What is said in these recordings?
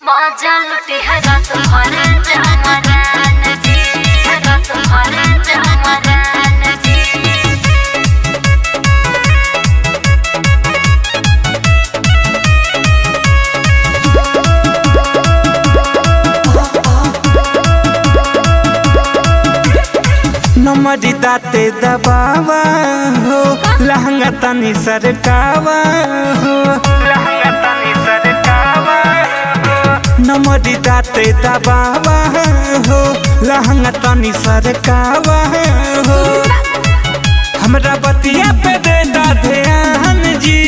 मजा लुटे हरा तुम्हारे जमरान जी, हरा तुम्हारे जमरान जी। नमरी दाते दबावा हो, लहंगा तनी सरकावा हो, लहंगा तनी सरकावा हो। नमरी दाते दबावा हो, लहंगा तनी सरकावा हो। हमरा बतिया पे दे दा ध्यान जी।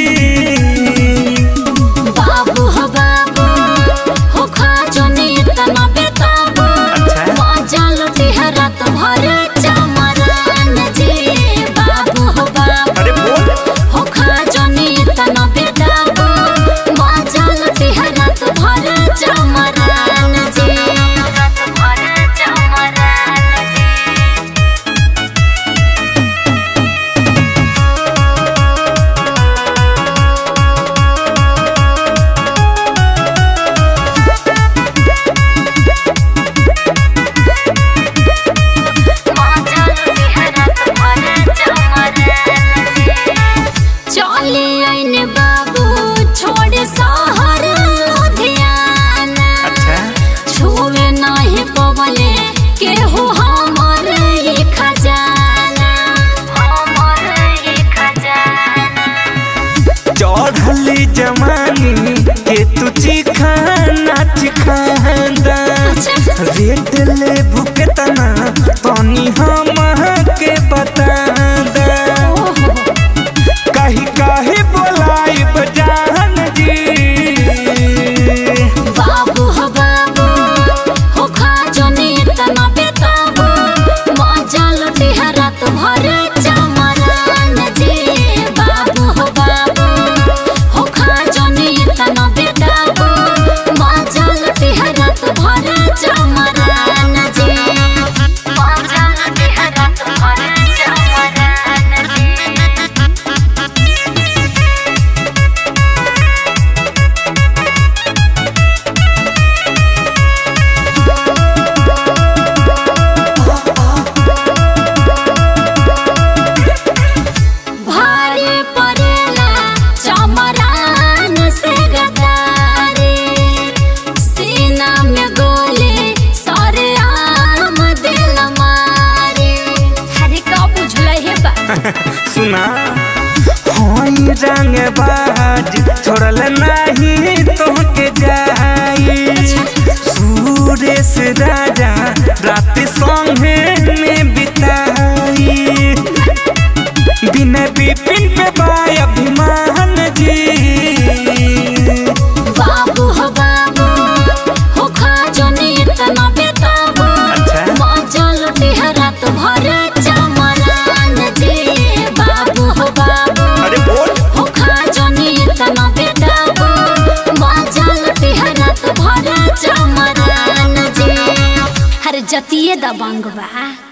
बाबू हो बाबू हो खाजो नी तना बेताबू, मजा लुटे हरा तुम्हारे जमरान जी। बाबू हो बाबू हो खाजो नी तना बेताबू, मजा लुटे हरा तुम्हारे जमरान जी, तुम्हारे जमरान जी। चले आइने बाबू छोड़ शहर लुधियाना, छुए नहीं पवले केहू हमर ये खजाना, हमर ये खजाना। चढ़ली जमानी के तू चिखाना चिखादा, रेट ले भुगतना तनी हम के बता दा। कही कही बोलाई बजान जी। बाबू हो बाबू हो खाजो नी तना बेताबू, मजा लुटे हरा तुम्हारे जमरान जी। बाबू हो बाबू हो खाजो नी तना बेताबू, मजा लुटे हरा तुम्हारे जमरान जी, मजा लुटे हरा तुम्हारे जमरान जी। भारी पड़ेला चमरान से गदारी, सीना में गोली सारे आम दिल मारी। हरे का बुझला है बा सुना होई रंग बाज छोड़ल नहीं तोहके जाई। सुरेश राजा रात संगे में बिताई, बिना बिपिन पे बाय अभिमान जी। बाबू हो बाबू हो खाजो नी तना बेताबू, मजा लुटे हरा तुम्हारे जमरान जी। बाबू हो बाबू हो खाजो नी तना बेताबू, मजा लुटे हरा तुम्हारे जमरान जी। हर जतिये दबंग बा।